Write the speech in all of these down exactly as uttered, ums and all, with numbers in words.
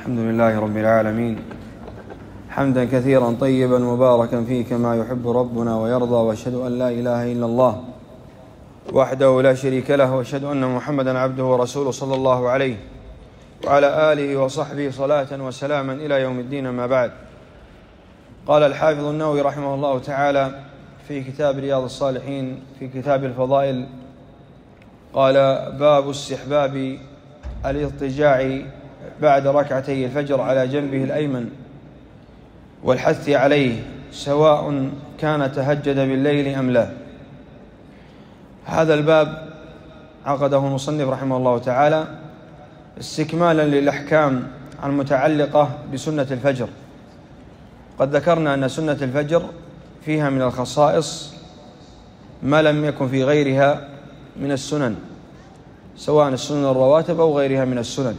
الحمد لله رب العالمين، حمدا كثيرا طيبا مباركا فيه كما يحب ربنا ويرضى، واشهد أن لا إله إلا الله وحده لا شريك له، واشهد أن محمدا عبده ورسوله صلى الله عليه وعلى آله وصحبه صلاة وسلاما إلى يوم الدين. ما بعد، قال الحافظ النووي رحمه الله تعالى في كتاب رياض الصالحين في كتاب الفضائل، قال: باب استحباب الاضطجاع بعد ركعتي الفجر على جنبه الأيمن والحث عليه سواء كان تهجد بالليل أم لا. هذا الباب عقده المصنف رحمه الله تعالى استكمالا للأحكام المتعلقة بسنة الفجر. قد ذكرنا أن سنة الفجر فيها من الخصائص ما لم يكن في غيرها من السنن، سواء السنن الرواتب أو غيرها من السنن.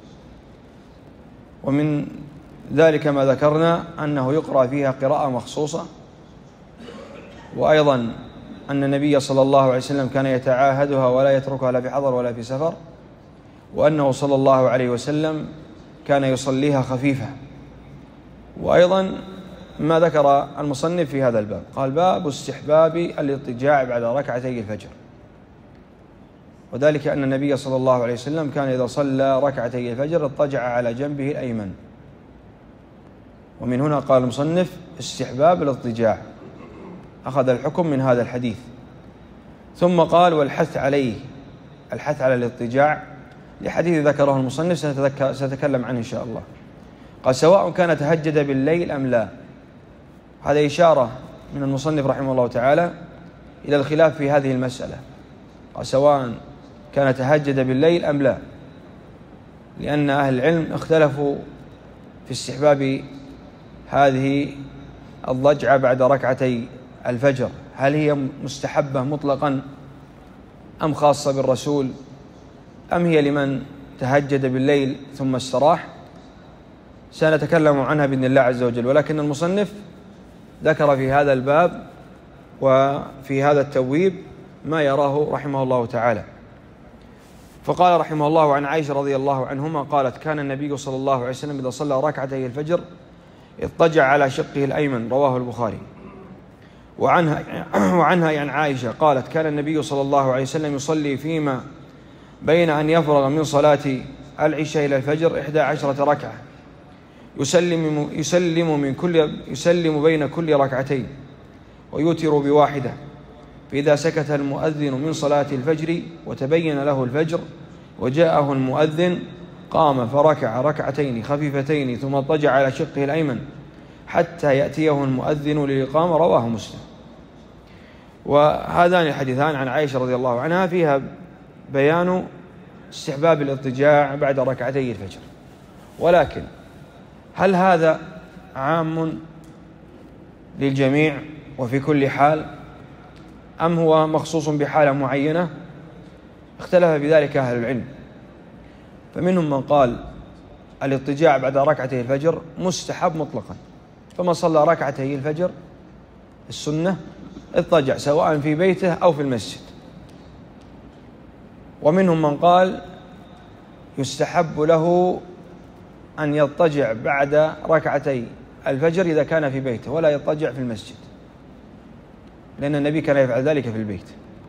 ومن ذلك ما ذكرنا أنه يقرأ فيها قراءة مخصوصة، وأيضا أن النبي صلى الله عليه وسلم كان يتعاهدها ولا يتركها لا في حضر ولا في سفر، وأنه صلى الله عليه وسلم كان يصليها خفيفة. وأيضا ما ذكر المصنف في هذا الباب، قال: باب استحباب الاضطجاع بعد ركعتي الفجر، وذلك أن النبي صلى الله عليه وسلم كان إذا صلى ركعتي الفجر اضطجع على جنبه الأيمن. ومن هنا قال المصنف استحباب الاضطجاع، أخذ الحكم من هذا الحديث. ثم قال: والحث عليه، الحث على الاضطجاع لحديث ذكره المصنف سنتكلم عنه إن شاء الله. قال: سواء كان تهجد بالليل أم لا. هذا إشارة من المصنف رحمه الله تعالى إلى الخلاف في هذه المسألة، قال: سواء كان تهجد بالليل أم لا، لأن أهل العلم اختلفوا في استحباب هذه الضجعة بعد ركعتي الفجر، هل هي مستحبة مطلقا أم خاصة بالرسول، أم هي لمن تهجد بالليل ثم استراح. سنتكلم عنها بإذن الله عز وجل، ولكن المصنف ذكر في هذا الباب وفي هذا التبويب ما يراه رحمه الله تعالى. فقال رحمه الله: عن عائشة رضي الله عنهما قالت: كان النبي صلى الله عليه وسلم إذا صلى ركعتي الفجر اضطجع على شقه الأيمن، رواه البخاري. وعنها وعنها عن عائشة قالت: كان النبي صلى الله عليه وسلم يصلي فيما بين أن يفرغ من صلاة العشاء إلى الفجر إحدى عشرة ركعة، يسلم يسلم من كل يسلم بين كل ركعتين ويوتر بواحدة، فإذا سكت المؤذن من صلاة الفجر وتبين له الفجر وجاءه المؤذن قام فركع ركعتين خفيفتين ثم اضطجع على شقه الأيمن حتى يأتيه المؤذن للإقامة، رواه مسلم. وهذان الحديثان عن عائشة رضي الله عنها فيها بيان استحباب الاضطجاع بعد ركعتي الفجر، ولكن هل هذا عام للجميع وفي كل حال أم هو مخصوص بحالة معينة؟ اختلف بذلك أهل العلم، فمنهم من قال الاضطجاع بعد ركعتي الفجر مستحب مطلقا، فمن صلى ركعتي الفجر السنة اضطجع سواء في بيته أو في المسجد. ومنهم من قال يستحب له أن يضطجع بعد ركعتي الفجر إذا كان في بيته ولا يضطجع في المسجد، لأن النبي كان يفعل ذلك في البيت.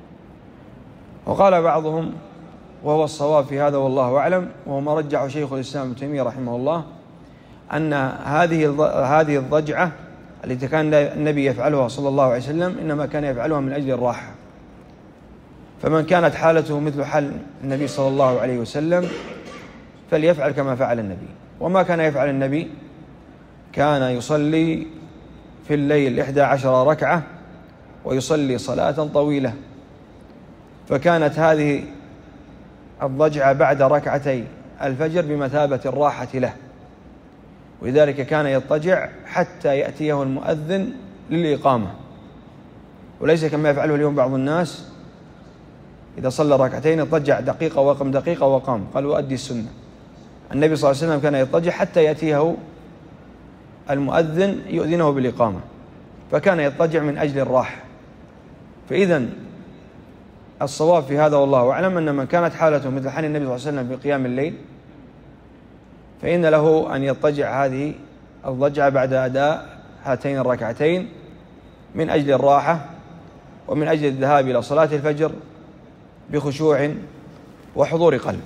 وقال بعضهم، وهو الصواب في هذا والله أعلم، وهو ما رجحه شيخ الإسلام ابن تيمية رحمه الله، أن هذه هذه الضجعة التي كان النبي يفعلها صلى الله عليه وسلم إنما كان يفعلها من أجل الراحة، فمن كانت حالته مثل حال النبي صلى الله عليه وسلم فليفعل كما فعل النبي. وما كان يفعل النبي كان يصلي في الليل إحدى عشر ركعة ويصلي صلاة طويلة، فكانت هذه الضجعة بعد ركعتي الفجر بمثابة الراحة له، ولذلك كان يضطجع حتى يأتيه المؤذن للإقامة، وليس كما يفعله اليوم بعض الناس إذا صلى ركعتين اضطجع دقيقة وقم دقيقة وقام، قال: وأدي السنة. النبي صلى الله عليه وسلم كان يضطجع حتى يأتيه المؤذن يؤذنه بالإقامة، فكان يضطجع من أجل الراحة. فإذا الصواب في هذا والله أعلم أن من كانت حالته مثل حال النبي صلى الله عليه وسلم في قيام الليل فإن له أن يضطجع هذه الضجعة بعد أداء هاتين الركعتين من أجل الراحة ومن أجل الذهاب إلى صلاة الفجر بخشوع وحضور قلب.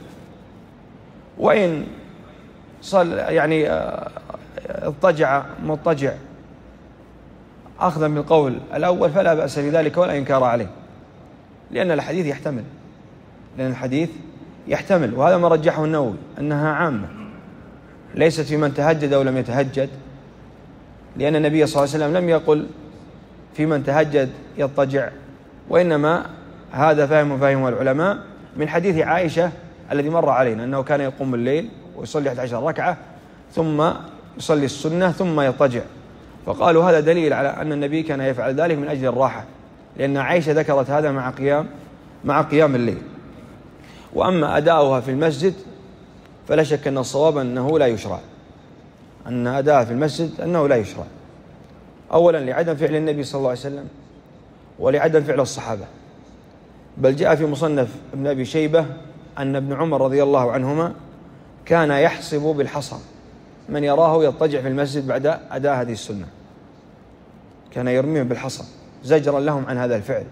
وإن صل يعني اضطجع مضطجع أخذا بالقول الأول فلا بأس بذلك ولا إنكار عليه، لأن الحديث يحتمل لأن الحديث يحتمل وهذا ما رجحه النووي أنها عامة ليست في من تهجد أو لم يتهجد، لأن النبي صلى الله عليه وسلم لم يقل في من تهجد يضطجع، وإنما هذا فهم فهم العلماء من حديث عائشة الذي مر علينا أنه كان يقوم الليل ويصلي أحد عشر ركعة ثم يصلي السنة ثم يضطجع، فقالوا هذا دليل على أن النبي كان يفعل ذلك من أجل الراحة، لأن عائشة ذكرت هذا مع قيام مع قيام الليل. وأما أداؤها في المسجد فلا شك أن الصواب أنه لا يشرع أن أداءها في المسجد أنه لا يشرع، أولا لعدم فعل النبي صلى الله عليه وسلم ولعدم فعل الصحابة، بل جاء في مصنف ابن أبي شيبة أن ابن عمر رضي الله عنهما كان يحسب بالحصى من يراه يضطجع في المسجد بعد أداء هذه السنة، كان يرميهم بالحصى زجرا لهم عن هذا الفعل،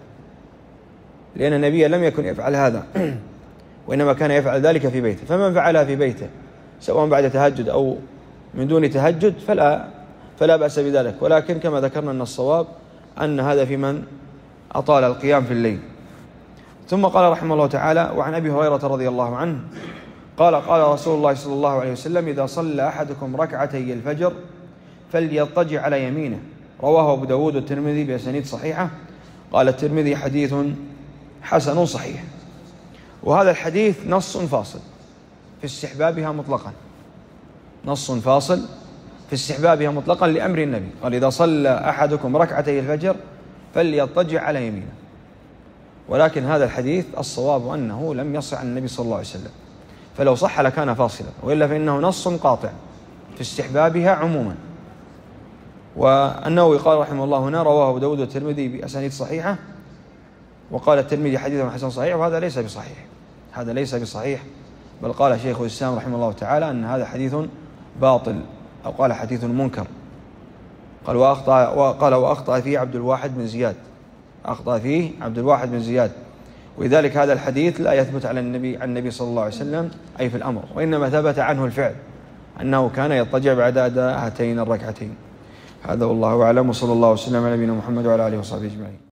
لأن النبي لم يكن يفعل هذا وإنما كان يفعل ذلك في بيته، فمن فعلها في بيته سواء بعد تهجد أو من دون تهجد فلا فلا بأس بذلك، ولكن كما ذكرنا أن الصواب أن هذا في من أطال القيام في الليل. ثم قال رحمه الله تعالى: وعن أبي هريرة رضي الله عنه قال: قال رسول الله صلى الله عليه وسلم: إذا صلى أحدكم ركعتي الفجر فليضطجع على يمينه، رواه أبو داود والترمذي بأسانيد صحيحة. قال الترمذي: حديث حسن صحيح. وهذا الحديث نص فاصل في استحبابها مطلقا، نص فاصل في استحبابها مطلقا لأمر النبي، قال: إذا صلى أحدكم ركعتي الفجر فليضطجع على يمينه. ولكن هذا الحديث الصواب أنه لم يصح عن النبي صلى الله عليه وسلم، فلو صح لكان فاصلا، وإلا فإنه نص قاطع في استحبابها عموما. والنووي قال رحمه الله هنا: رواه أبو داود والترمذي بأسانيد صحيحة. وقال الترمذي: حديث حسن صحيح. وهذا ليس بصحيح، هذا ليس بصحيح، بل قال شيخ الإسلام رحمه الله تعالى أن هذا حديث باطل، أو قال حديث منكر. قال وأخطأ وقال وأخطأ فيه عبد الواحد بن زياد، أخطأ فيه عبد الواحد بن زياد. ولذلك هذا الحديث لا يثبت على النبي عن النبي صلى الله عليه وسلم أي في الأمر، وإنما ثبت عنه الفعل أنه كان يضطجع بعد أداء هاتين الركعتين. هذا والله أعلم، وصلى الله وسلم على نبينا محمد وعلى آله وصحبه أجمعين.